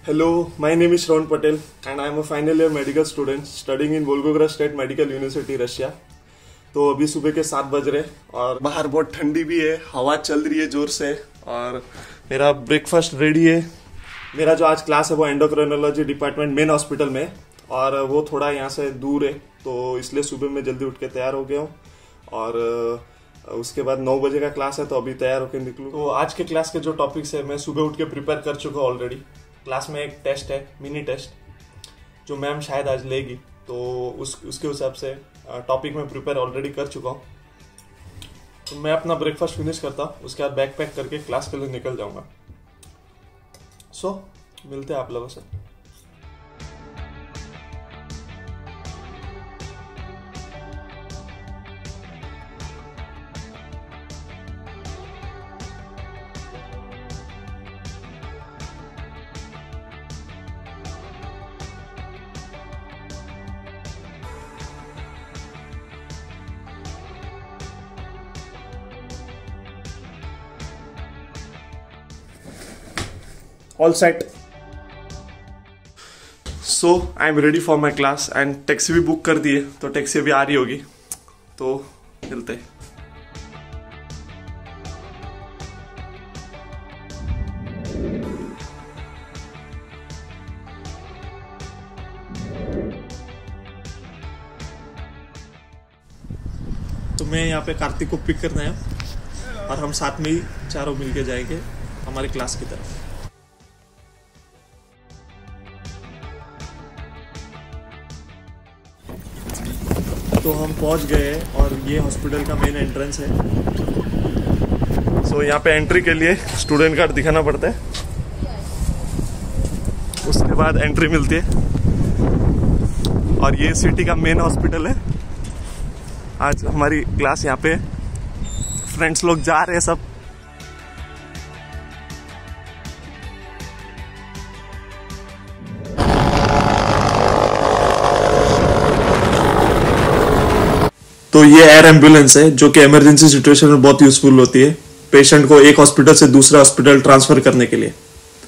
Hello, my name is Shravan Patel and I am a final year medical student studying in Volgograd State Medical University, Russia. तो अभी सुबह के 7 बज रहे और बाहर बहुत ठंडी भी है, हवा चल रही है जोर से और मेरा ब्रेकफास्ट रेडी है। मेरा जो आज क्लास है वो एंडोक्राइनोलॉजी डिपार्टमेंट मेन हॉस्पिटल में और वो थोड़ा यहाँ से दूर है, तो इसलिए सुबह मैं जल्दी उठ के तैयार हो गया हूँ और उसके बाद 9 बजे का क्लास है, तो अभी तैयार होकर निकलूँ। तो आज के क्लास के जो टॉपिक्स है मैं सुबह उठ के प्रिपेयर कर चुका हूँ ऑलरेडी। क्लास में एक टेस्ट है, मिनी टेस्ट, जो मैम शायद आज लेगी, तो उसके हिसाब से टॉपिक में प्रिपेयर ऑलरेडी कर चुका हूँ। तो मैं अपना ब्रेकफास्ट फिनिश करता हूँ, उसके बाद बैग पैक करके क्लास के लिए निकल जाऊँगा। सो मिलते हैं आप लोगों से। All set. So I am ready for my class and taxi भी बुक कर दी है, तो टैक्सी अभी आ रही होगी, तो मिलते हैं। तो मैं यहाँ पे कार्तिक को पिक करना है और हम साथ में ही चारों मिलके जाएंगे हमारी क्लास की तरफ। तो हम पहुंच गए और ये हॉस्पिटल का मेन एंट्रेंस है। सो यहाँ पे एंट्री के लिए स्टूडेंट कार्ड दिखाना पड़ता है, उसके बाद एंट्री मिलती है और ये सिटी का मेन हॉस्पिटल है। आज हमारी क्लास यहाँ पे, फ्रेंड्स लोग जा रहे हैं सब। तो ये एयर एम्बुलेंस है जो कि इमरजेंसी सिचुएशन में बहुत यूजफुल होती है, पेशेंट को एक हॉस्पिटल से दूसरे हॉस्पिटल ट्रांसफर करने के लिए।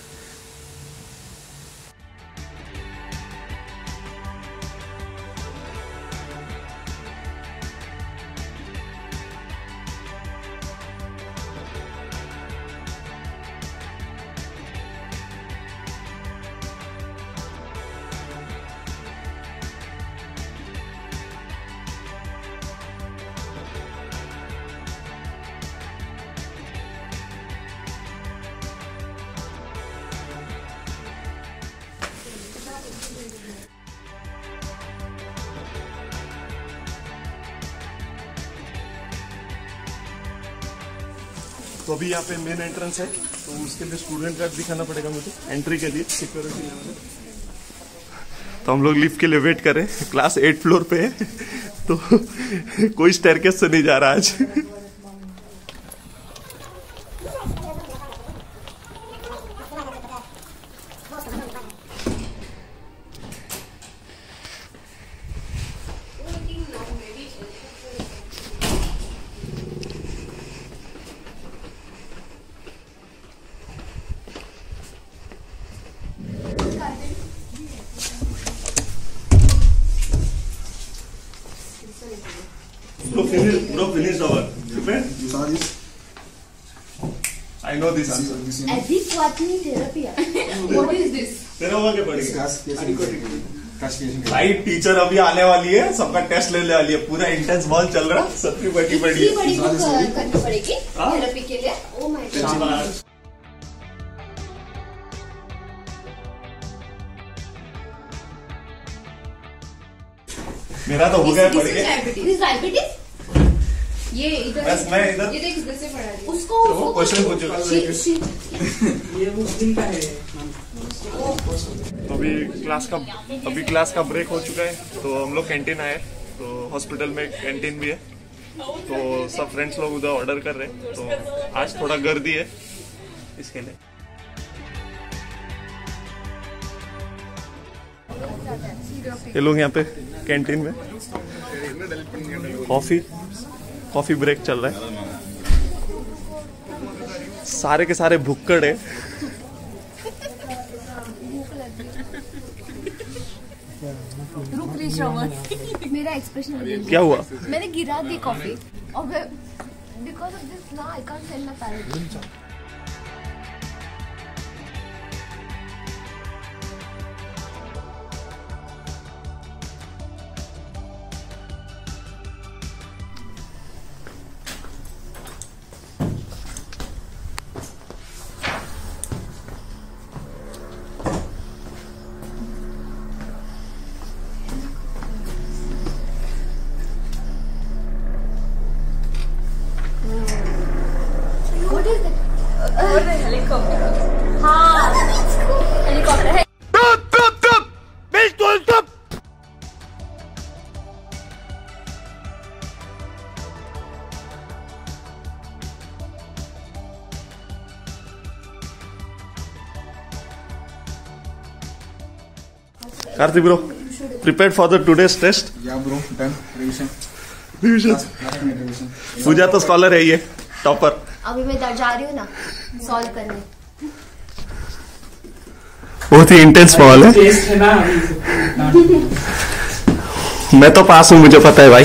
तो अभी यहाँ पे मेन एंट्रेंस है, तो उसके लिए स्टूडेंट कार्ड दिखाना पड़ेगा मुझे एंट्री के लिए, सिक्योरिटी लेवल। तो हम लोग लिफ्ट के लिए वेट करें, क्लास 8 फ्लोर पे है, तो कोई स्टेयरकेस से नहीं जा रहा आज। Bro, finish our. Prepared? You saw this? I know this answer. Adiquatini therapy. What is this? तेरा हुआ क्या पड़ेगा? Classification. राइट, टीचर अभी आने वाली है, सबका टेस्ट लेने वाली है, पूरा इंटेंस बॉल चल रहा, सबकी बड़ी बड़ी करनी पड़ेगी थेरेपी के लिए। Oh my God. मेरा तो हो गया पड़ेगा। डायबिटीज ये इधर, बस मैं इधर, ये देख इधर से पढ़ा रही उसको क्वेश्चन पूछूंगा। ये मुस्लिम का है। तो अभी क्लास का ब्रेक हो चुका है, तो हम लोग कैंटीन आए, तो हॉस्पिटल में कैंटीन भी है, तो सब फ्रेंड्स लोग उधर ऑर्डर कर रहे हैं। तो आज थोड़ा गर्दी है इसके लिए। ये लोग यहाँ पे कैंटीन में कॉफी ब्रेक चल रहा है। सारे के सारे भुक्कड़ है। मेरा एक्सप्रेशन क्या हुआ? मैंने गिरा दी कॉफी और बिकॉज ऑफ दिस ना I can't send my parents. Helicopter. हाँ हेलीकॉप्टर है। Karthik bro, prepared for the today's test? Yeah bro, done. Revision. Last minute revision. Puja तो स्कॉलर है ये, टॉपर। अभी मैं जा रही हूँ ना सॉल्व करने। बहुत ही इंटेंस सवाल है। टेस्ट है ना मैं तो पास हूँ, मुझे पता है भाई।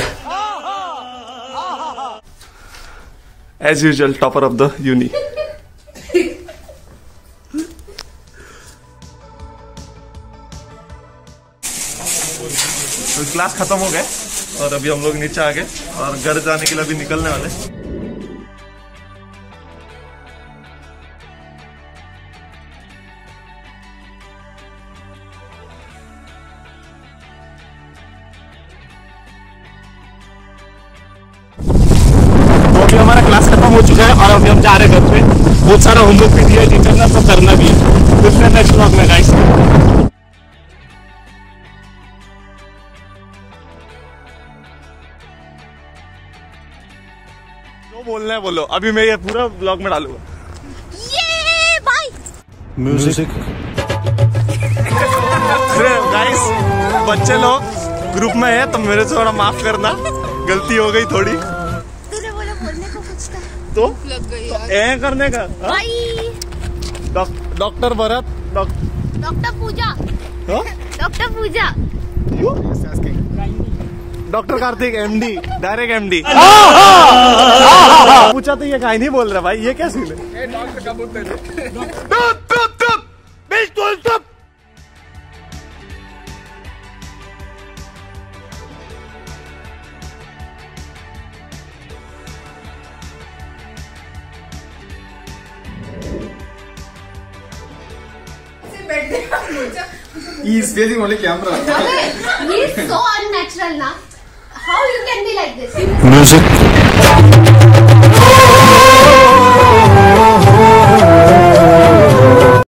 As usual topper of the uni. तो क्लास खत्म हो गए और अभी हम लोग नीचे आ गए और घर जाने के लिए अभी निकलने वाले। तो अभी हमारा क्लास खत्म हो चुका है और अभी हम जा रहे हैं घर पे। बहुत सारा होमवर्क भी दिया है टीचर ने, तो करना भी है। दूसरे नेक्स्ट ब्लॉग में गाइस। जो बोलना है बोलो, अभी मैं ये पूरा ब्लॉग में डालूंगा। ये बाय म्यूजिक। गाइस बच्चे लोग ग्रुप में है तो मेरे से थोड़ा माफ करना, गलती हो गई थोड़ी। तूने बोला बोलने को कुछ था तो लग गई तो ए करने का। Bye doctor Bharat, doctor Puja, doctor Puja, doctor Karthik, MD, direct MD. पूछा तो ये काहे नहीं बोल रहा भाई, ये क्या सीन है? He is facing only camera. he is so unnatural ना। How you can be like this? Music.